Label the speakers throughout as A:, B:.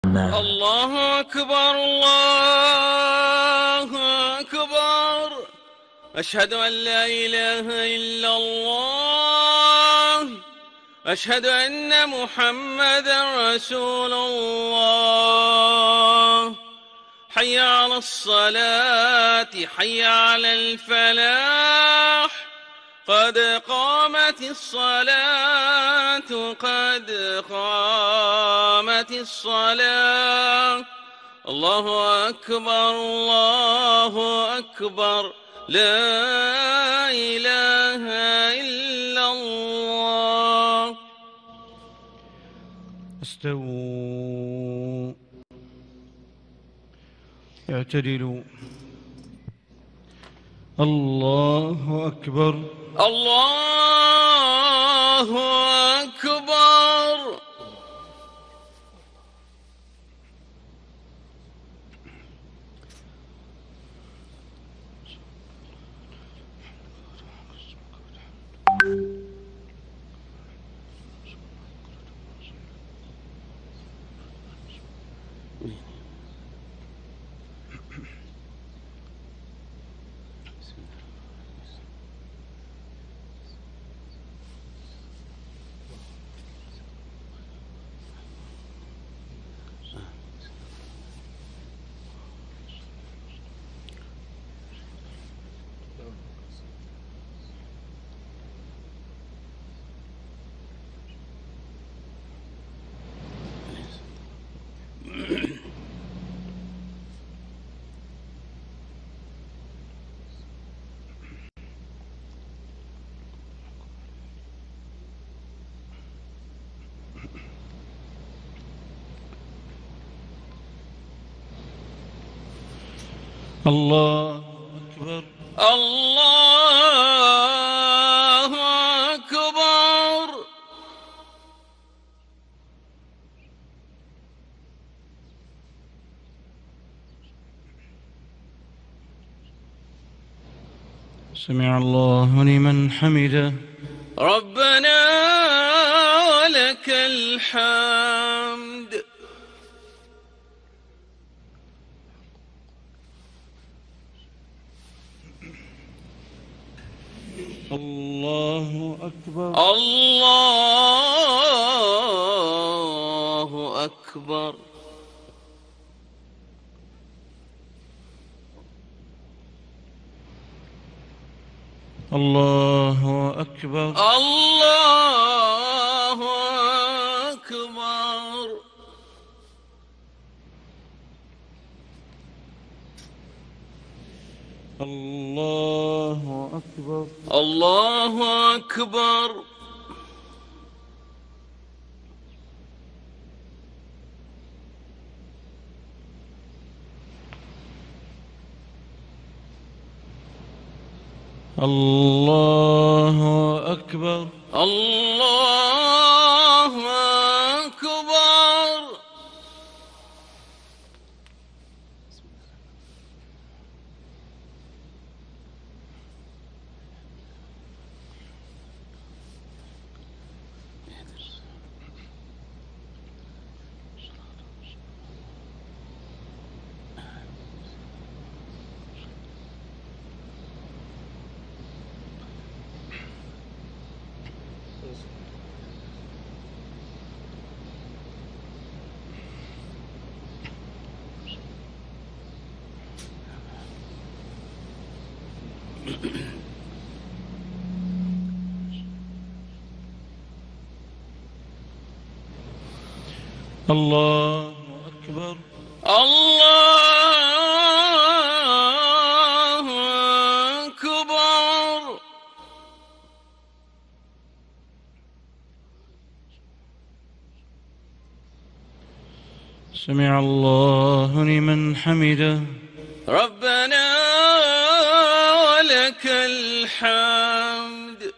A: الله أكبر الله أكبر. أشهد أن لا إله إلا الله. أشهد أن محمدا رسول الله. حي على الصلاة حي على الفلاح. قد قامت الصلاة قد قامت الصلاة. الله أكبر الله أكبر. لا إله إلا الله.
B: استووا اعتدلوا. الله أكبر
A: الله أكبر.
B: الله أكبر
A: الله أكبر.
B: سمع الله لمن حمده.
A: ربنا ولك الحمد.
B: الله أكبر
A: الله أكبر.
B: الله أكبر
A: الله أكبر.
B: الله أكبر
A: الله أكبر.
B: الله أكبر
A: الله أكبر.
B: الله أكبر
A: الله أكبر.
B: سمع الله لمن حمده.
A: ربنا ولك الحمد.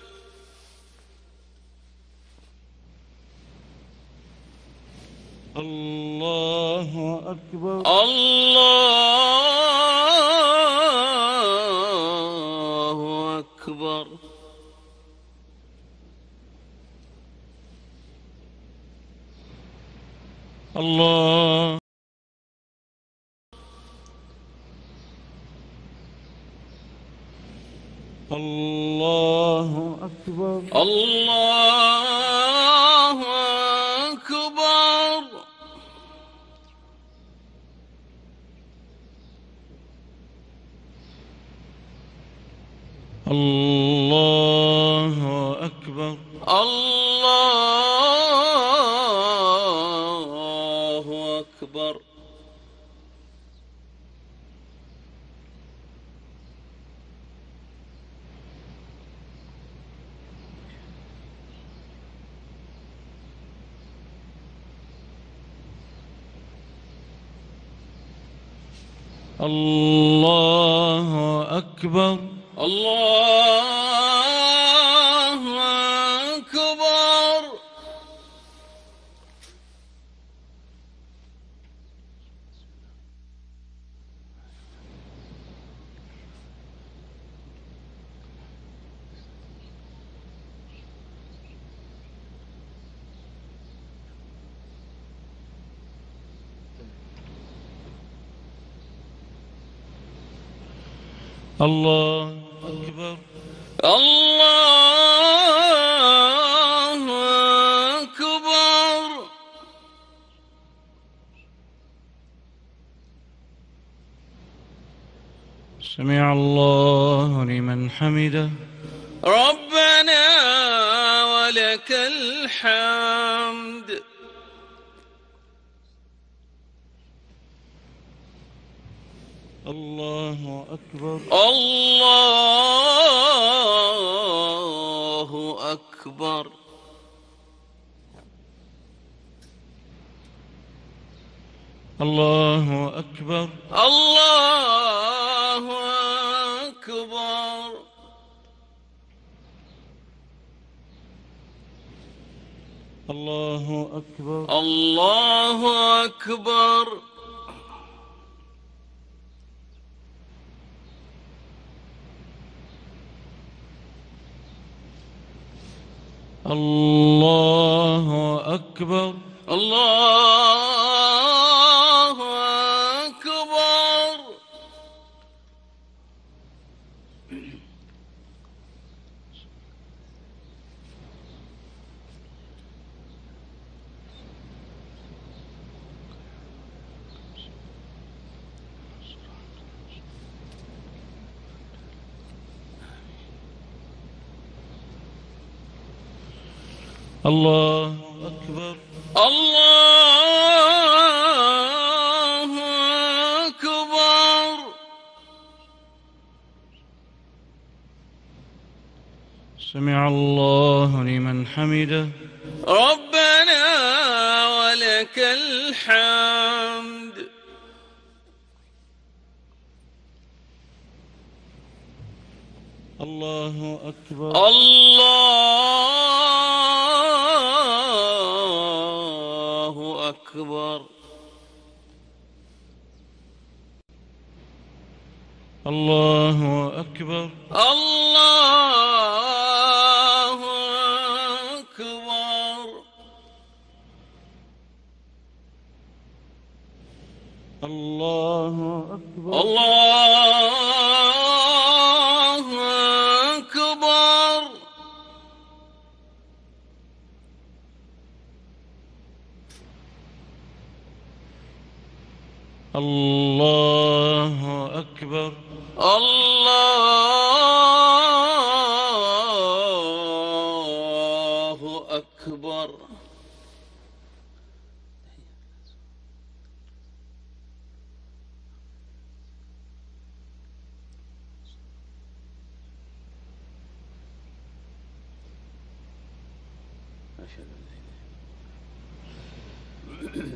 B: الله أكبر
A: الله أكبر.
B: الله الله الله أكبر
A: الله أكبر.
B: الله أكبر
A: الله أكبر.
B: الله أكبر
A: الله أكبر.
B: الله أكبر
A: الله أكبر.
B: سمع الله لمن حمده.
A: ربنا ولك الحمد.
B: الله أكبر
A: الله أكبر.
B: الله أكبر
A: الله أكبر.
B: الله أكبر
A: الله أكبر.
B: الله أكبر
A: الله أكبر.
B: الله أكبر
A: الله أكبر.
B: سمع الله لمن حمده.
A: ربنا ولك الحمد.
B: الله أكبر
A: الله أكبر.
B: الله أكبر
A: الله أكبر.
B: الله أكبر
A: الله أكبر.
B: الله أكبر
A: الله أكبر. أشهد أن لا إله.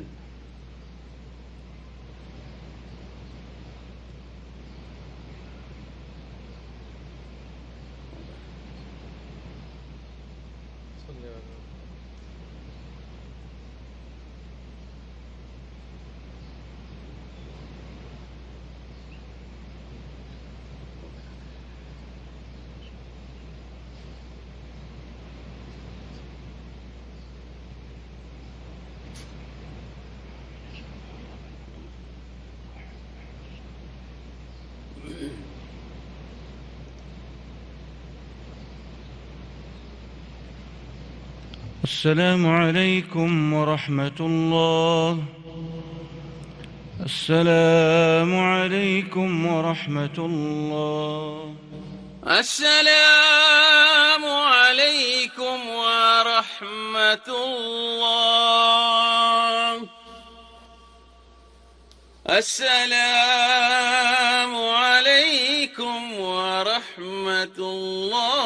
B: السلام عليكم ورحمة الله. السلام عليكم ورحمة الله.
A: السلام عليكم ورحمة الله. السلام عليكم ورحمة الله